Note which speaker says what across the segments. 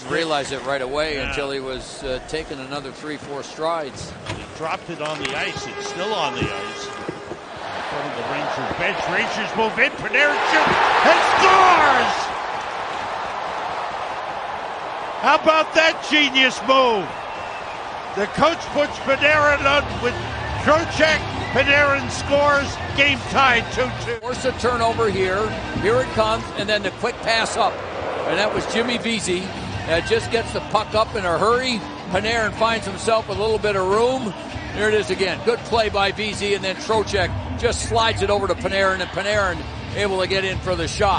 Speaker 1: didn't realize it right away until he was taking another 3-4 strides.
Speaker 2: He dropped it on the ice. It's still on the ice. In front of the Rangers bench. Rangers move in. Panarin shoots and scores! How about that genius move? The coach puts Panarin on with Trocheck. Panarin scores. Game tied 2-2.
Speaker 1: Force a turnover here. Here it comes, and then the quick pass up. And that was Jimmy Vesey. That just gets the puck up in a hurry. Panarin finds himself with a little bit of room. There it is again. Good play by Vesey, and then Trocheck just slides it over to Panarin, and Panarin able to get in for the shot.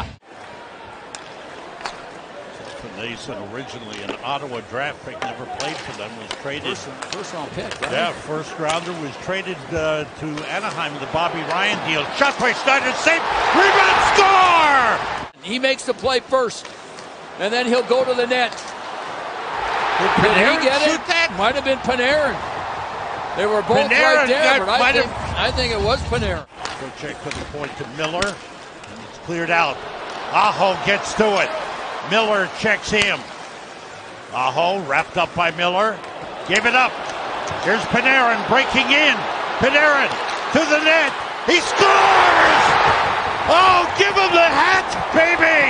Speaker 2: Nason, originally an Ottawa draft pick, never played for them, was traded.
Speaker 1: First round pick, right?
Speaker 2: Yeah, first rounder, was traded to Anaheim in the Bobby Ryan deal. Shot by Snyder, save, rebound, score!
Speaker 1: He makes the play first, and then he'll go to the net.
Speaker 2: Did
Speaker 1: he get
Speaker 2: shoot
Speaker 1: it?
Speaker 2: That?
Speaker 1: Might have been Panarin. They were both
Speaker 2: Panarin
Speaker 1: right there, but
Speaker 2: I
Speaker 1: think it was Panarin.
Speaker 2: Trocheck put the point to Miller, and it's cleared out. Aho gets to it. Miller checks him. Aho wrapped up by Miller. Give it up. Here's Panarin breaking in. Panarin to the net. He scores! Oh, give him the hat, baby!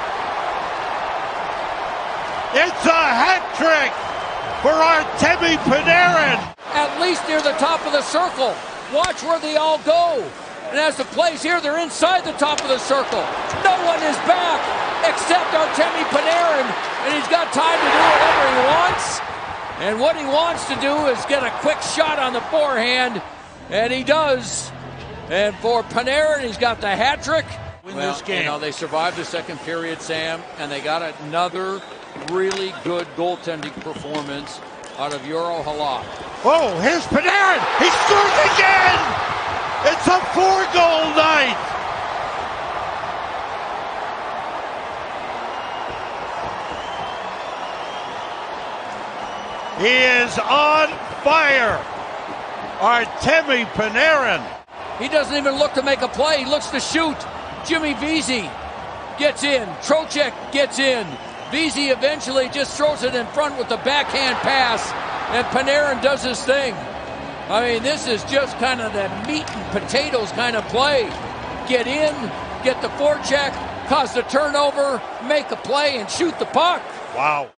Speaker 2: It's a hat trick for Artemi Panarin.
Speaker 1: At least near the top of the circle. Watch where they all go. And as the plays here, they're inside the top of the circle. No one is back except Artemi Panarin, and he's got time to do whatever he wants. And what he wants to do is get a quick shot on the forehand, and he does. And for Panarin, he's got the hat trick.
Speaker 2: Win this game.
Speaker 1: You know, they survived the second period, Sam, and they got another really good goaltending performance out of Euro Halak.
Speaker 2: Oh, here's Panarin. He scores again. It's a 4-goal night. He is on fire. Artemi Panarin.
Speaker 1: He doesn't even look to make a play. He looks to shoot. Jimmy Vesey gets in. Trocheck gets in. Vesey eventually just throws it in front with the backhand pass, and Panarin does his thing. I mean, this is just kind of the meat and potatoes kind of play. Get in, get the forecheck, cause the turnover, make a play, and shoot the puck.
Speaker 2: Wow.